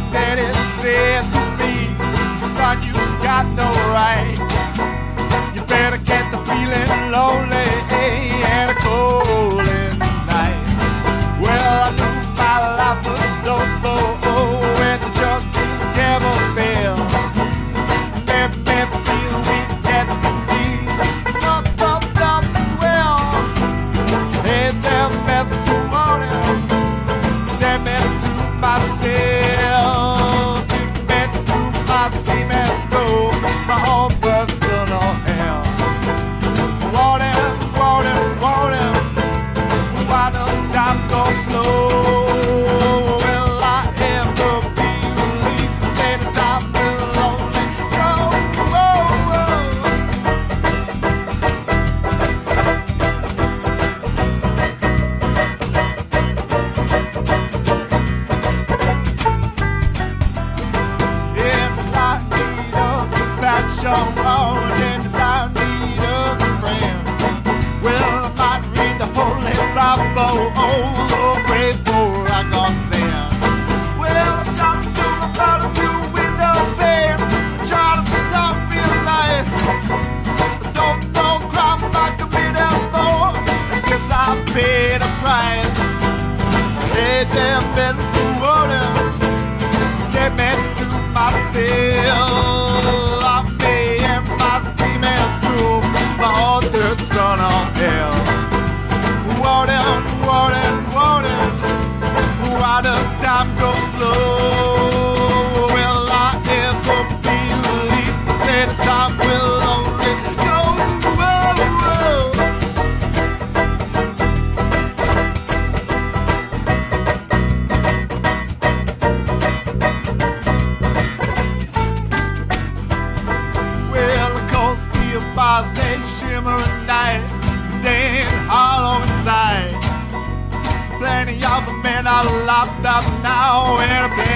daddy said to me, son, you got no right. You better get the feeling lonely and a cold night. Well, I knew my life was over when the justice never fell. Never feel we get to be up well. Hey, them best to want it. They meant to myself. Meant to my team and go my own personal hell. Warden, why does time go slow? Will I ever be released? Say the time will only show. In the light of Banjo, in the light of a friend. Well, I might read the Holy Bible, pray for I got sent. Well, I'm talking to my brother through window pane, trying to stop being nice. Don't cry like a minute more. I guess I paid a price. Hey, damn best to order. Get me to myself. I pay and my seaman through my other son of hell. Warden, why does time go slow? Will I ever be released? Say the time will only go. Well, the cold steel bars, they shimmer at night, staying hollow inside. Plenty of the men are locked up now in a